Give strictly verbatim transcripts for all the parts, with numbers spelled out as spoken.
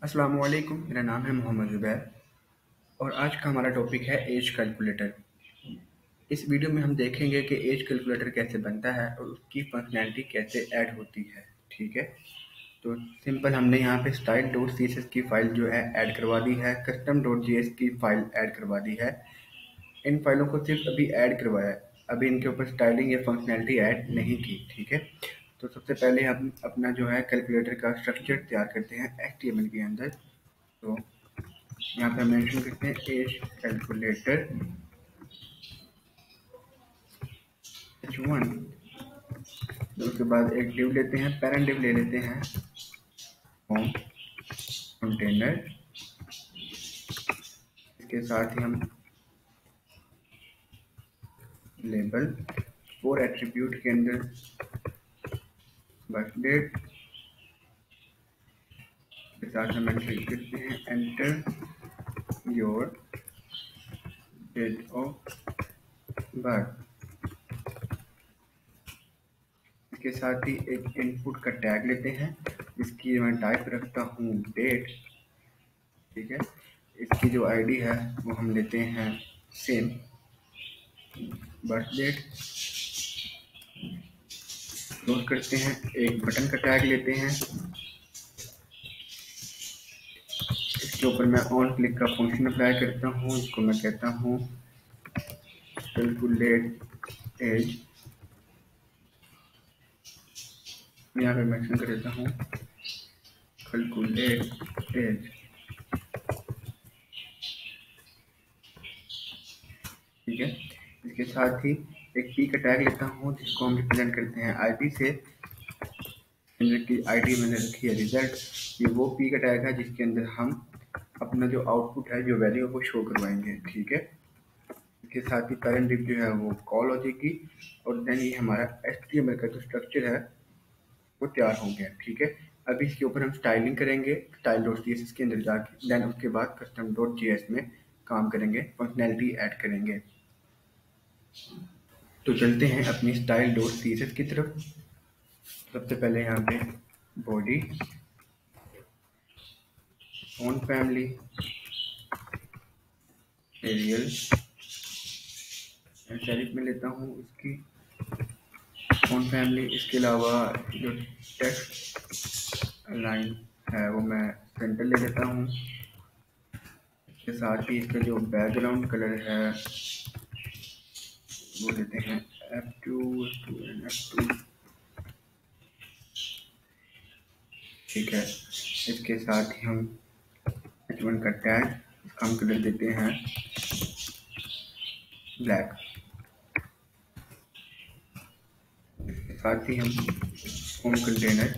अस्सलाम वालेकुम, मेरा नाम है मोहम्मद ज़ुबैर और आज का हमारा टॉपिक है एज कैलकुलेटर। इस वीडियो में हम देखेंगे कि एज कैलकुलेटर कैसे बनता है और उसकी फंक्शनैलिटी कैसे ऐड होती है। ठीक है, तो सिंपल हमने यहाँ पे style dot C S S की फ़ाइल जो है ऐड करवा दी है, कस्टम डॉट जी एस की फ़ाइल ऐड करवा दी है। इन फाइलों को सिर्फ अभी ऐड करवाया है, अभी इनके ऊपर स्टाइलिंग या फंक्शनैलिटी ऐड नहीं की। ठीक है, तो सबसे पहले हम अपना जो है कैलकुलेटर का स्ट्रक्चर तैयार करते हैं एच टी एम एल के अंदर। तो यहाँ पे हम मेंशन करते हैं एज कैलकुलेटर एच वन। उसके बाद एक डिव लेते हैं, पैरेंट डिव ले लेते हैं, होम कंटेनर। इसके साथ ही हम लेबल फोर एट्रीब्यूट के अंदर बर्थ डेट के साथ हम एंटर करते हैं enter your date of birth. इसके साथ ही एक इनपुट का टैग लेते हैं जिसकी मैं टाइप रखता हूँ डेट। ठीक है, इसकी जो आईडी है वो हम लेते हैं सेम बर्थ डेट। क्लोज करते हैं, एक बटन का टैग लेते हैं, इसके ऊपर मैं ऑन क्लिक का फंक्शन अप्लाई करता हूँ, इसको मैं कहता हूँ कैलकुलेट एज। यहाँ पे मेंशन कर देता हूँ कैलकुलेट एज। ठीक है, इसके साथ ही एक पी का टैग लेता हूँ जिसको हम रिप्रेजेंट करते हैं आईडी से। की आईडी मैंने रखी है रिजल्ट, ये वो पी का टैग है जिसके अंदर हम अपना जो आउटपुट है, जो वैल्यू है वो शो करवाएंगे। ठीक है, इसके साथ ही पैरेंट डिव जो है वो कॉल हो जाएगी और देन ये हमारा एच टी एम एल का जो स्ट्रक्चर है वो तैयार हो गया। ठीक है, अभी इसके ऊपर हम स्टाइलिंग करेंगे style dot C S S के अंदर जाके, देन उसके बाद कस्टम डॉट जी एस में काम करेंगे, फंक्शनैलिटी ऐड करेंगे। तो चलते हैं अपनी style dot C S S की तरफ। सबसे पहले यहाँ पे body on family Arial serif में लेता हूँ इसकी ऑन फैमिली। इसके अलावा जो टेक्स्ट लाइन है वो मैं सेंटर ले लेता हूँ। इसके साथ ही इसका जो बैकग्राउंड कलर है वो लेते हैं एफ टू एफ टू। ठीक है, इसके साथ ही हम एच वन का टैग, इसका हम कलर देते हैं ब्लैक। इसके साथ ही हम होम कंटेनर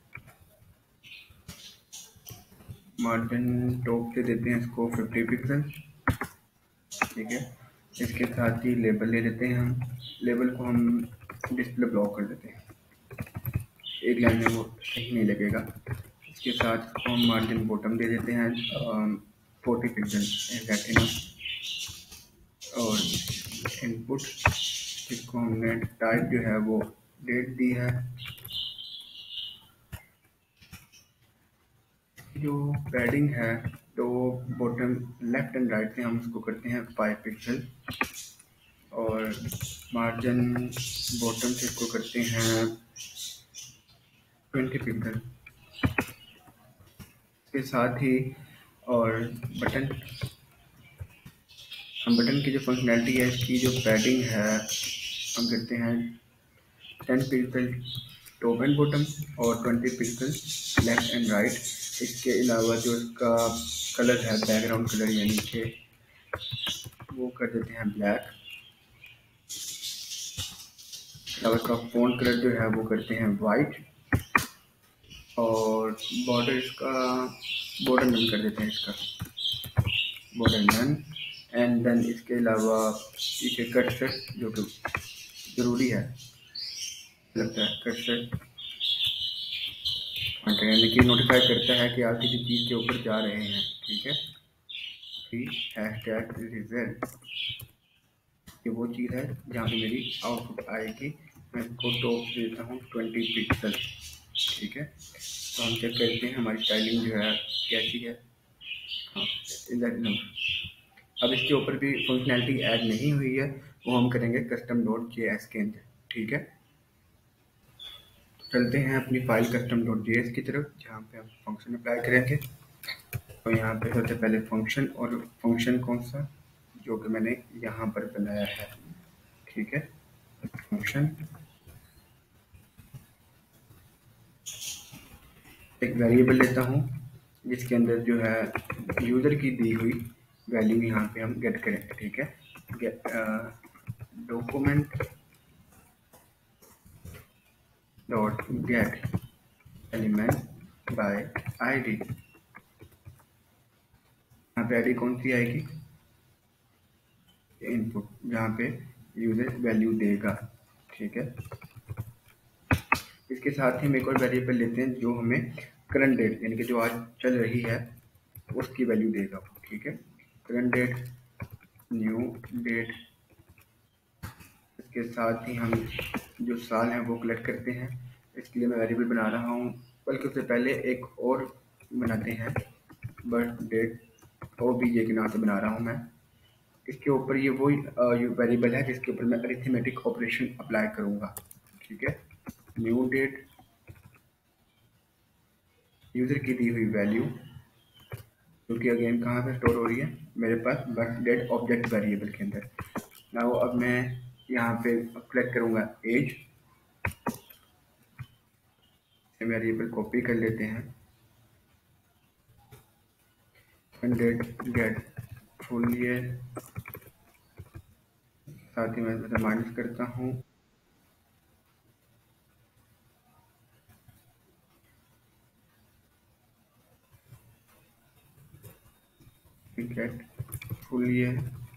मार्जिन टॉप से देते हैं इसको फिफ्टी पिक्सल। ठीक है, इसके साथ ही लेबल ले लेते हैं हम, लेबल को हम डिस्प्ले ब्लॉक कर देते हैं, एक लाइन में वो सही नहीं लगेगा। इसके साथ इसको हम मार्जिन बॉटम दे देते हैं फोर्टी पिक्सल और इनपुट जिसको हमने टाइप जो है वो डेट दी है। जो पैडिंग है तो बॉटम लेफ्ट एंड राइट से हम उसको करते हैं फाइव पिक्सल और मार्जिन बॉटम से इसको करते हैं ट्वेंटी पिक्सल। इसके साथ ही और बटन, हम बटन की जो फंक्शनैलिटी है, इसकी जो पैडिंग है हम करते हैं ten pixel top and bottom और twenty pixel left and right. इसके अलावा जो इसका कलर है बैकग्राउंड कलर या नीचे वो कर देते हैं ब्लैक। और इसका फ़ॉन्ट कलर जो है वो करते हैं वाइट और बॉर्डर इसका बॉर्डर नन कर देते हैं, इसका बॉर्डर नन। एंड देन इसके अलावा पीछे कट सेट जो कि ज़रूरी है लगता है, कट सेट यानी कि नोटिफाई करता है कि आप किसी चीज़ के ऊपर जा रहे हैं। ठीक है, फिर हैश टैग रिजल्ट, ये वो चीज़ है जहाँ पे मेरी आउटपुट आएगी। मैं इसको टॉप देता हूँ ट्वेंटी पिक्सल। ठीक है, तो हम चेक करते हैं हमारी स्टाइलिंग जो है कैसी है। हाँ, एग्जैक्ट नंबर। अब इसके ऊपर भी फंक्शनैलिटी ऐड नहीं हुई है, वो हम करेंगे कस्टम डॉट जे एस के अंदर। ठीक है, चलते हैं अपनी file custom dot J S की तरफ, जहाँ पे हम फंक्शन अप्लाई करेंगे। तो यहाँ पे सबसे पहले फंक्शन, और फंक्शन कौन सा, जो कि मैंने यहाँ पर बनाया है। ठीक है, फंक्शन एक वेरिएबल लेता हूँ जिसके अंदर जो है यूज़र की दी हुई वैल्यू यहाँ पे हम गेट करेंगे। ठीक है, get document dot get element by ID. यहाँ पे आईडी कौन सी आएगी, इनपुट, जहाँ पे यूजर वैल्यू देगा। ठीक है, इसके साथ ही हम एक और वेरिएबल लेते हैं जो हमें करंट डेट, यानी कि जो आज चल रही है उसकी वैल्यू देगा। ठीक है, करंट डेट, न्यू डेट। इसके साथ ही हम जो साल है वो कलेक्ट करते हैं, इसके लिए मैं वेरिएबल बना रहा हूँ। बल्कि उससे पहले एक और बनाते हैं, birth date O B J के नाम से बना रहा हूँ मैं। इसके ऊपर ये वही वेरिएबल है जिसके ऊपर मैं अरिथमेटिक ऑपरेशन अप्लाई करूँगा। ठीक है, न्यू डेट, यूज़र की दी हुई वैल्यू, जो कि अगेन कहाँ पे स्टोर हो रही है, मेरे पास बर्थ डेट ऑब्जेक्ट वेरिएबल के अंदर। नाउ अब मैं यहाँ पे कलेक्ट करूँगा एज, वेरिएबल कॉपी कर लेते हैं, डेट गेट फुल ईयर, साथ ही मैं इसे माइनस करता हूँ, गेट फुल ईयर।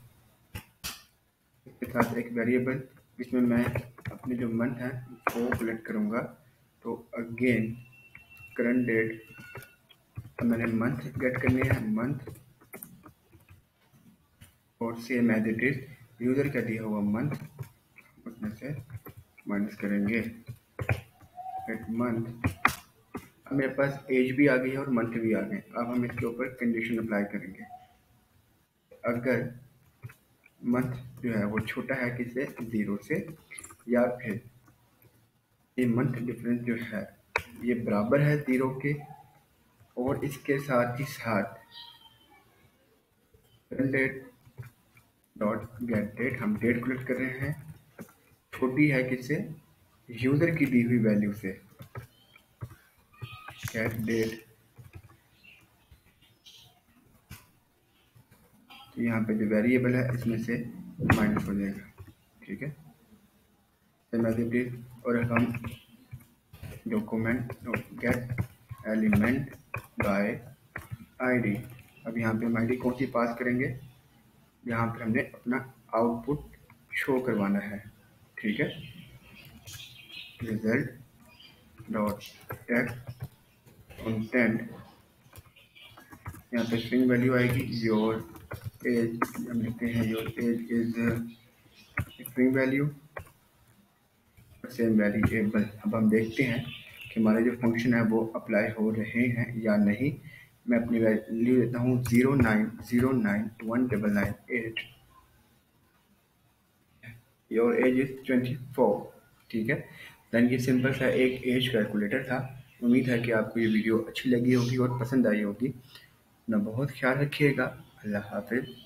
इसके साथ एक वेरिएबल जिसमें मैं अपने जो मंथ है वो कलेक्ट करूँगा। तो अगेन करंट डेट, मैंने मंथ गेट करनी है, मंथ, और same as it is user का दिया हुआ मंथ, उसमें से माइनस करेंगे गेट मंथ। अब मेरे पास एज भी आ गई है और मंथ भी आ गए। अब हम इसके ऊपर कंडीशन अप्लाई करेंगे। अगर मंथ जो है वो छोटा है किससे, जीरो से, या फिर ये मंथ डिफरेंस जो है ये बराबर है जीरो के, और इसके साथ ही साथ डेट डॉट गेट डेट, हम डेट कलेक्ट कर रहे हैं, छोटी है किससे, यूजर की दी हुई वैल्यू से, गेट डेट। तो यहाँ पे जो वेरिएबल है इसमें से माइनस हो जाएगा। ठीक है, और हम document get element by ID. अब यहाँ पे हम आईडी कौन सी पास करेंगे, यहाँ पर हमने अपना आउटपुट शो करवाना है। ठीक है, रिजल्ट डॉट टेक्स्ट कंटेंट, यहाँ पे स्ट्रिंग वैल्यू आएगी योर एज, हम लिखते हैं your age is string value, same variable. अब हम देखते हैं कि हमारे जो फंक्शन है वो अप्लाई हो रहे हैं या नहीं। मैं अपनी वैल्यू देता हूँ zero nine zero nine one double nine eight, your age is twenty four. ठीक है, देन ये सिंपल सा एक एज कैलकुलेटर था। उम्मीद है कि आपको ये वीडियो अच्छी लगी होगी और पसंद आई होगी। अपना बहुत ख्याल रखिएगा। अल्लाह हाफिज़।